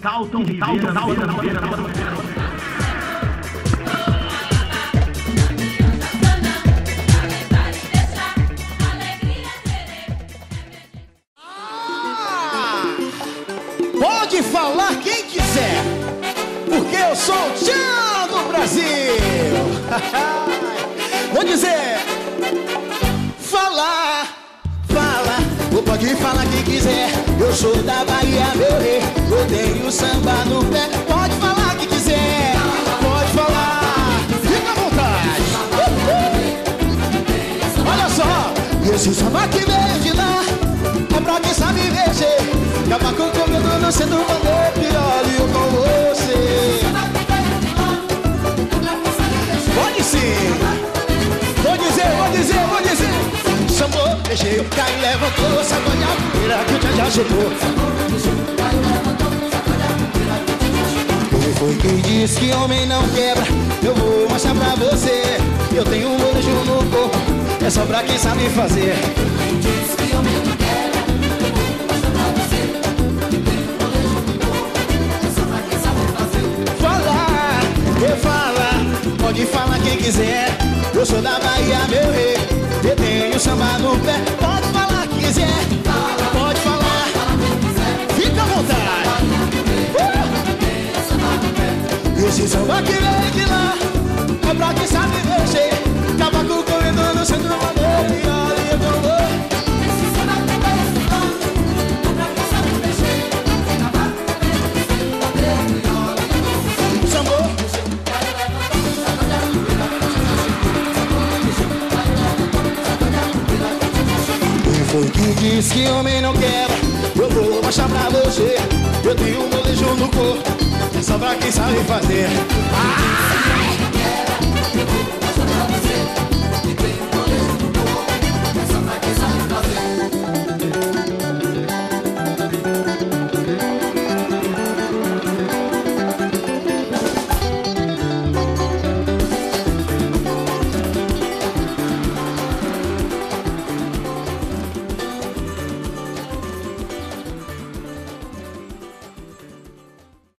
Talton Rivera. Pode falar quem quiser, porque eu sou o tchan do Brasil. Vou dizer, falar, ou pode falar quem quiser. Eu sou da Bahia, meu rei, eu tenho samba no pé. Pode falar quem quiser, pode falar, fica à vontade. Olha só, e esse samba que veio de lá é pra quem sabe mexer. Cavaco comendo, não sendo maneiro, e olha eu com você. Pode sim. Vou dizer. Chamou, mexeu, caiu, levantou, sacode a poeira que o tchan já chegou. Quem foi que disse que homem não quebra? Eu vou mostrar pra você. Eu tenho um molejo no corpo, é só pra quem sabe fazer. Quem disse que homem não quebra? Eu vou mostrar pra você. Eu tenho um molejo no corpo, é só pra quem sabe fazer. Falar, pode falar quem quiser. Eu sou da Bahia, meu rei, eu tenho samba no pé. Pode falar quem quiser, pode falar, fica à vontade. Esse samba que vem de lá é pra quem sabe mexer. Cavaco correndo no centro do maneiro, e olha eu não vou. Esse samba que vem de lá é pra quem sabe mexer. Cavaco correndo no centro do maneiro, e olha eu não vou. Sambou. Foi que disse que homem não quebra? Eu vou mostrar pra você. Eu tenho um molejo no corpo, é só pra quem sabe fazer.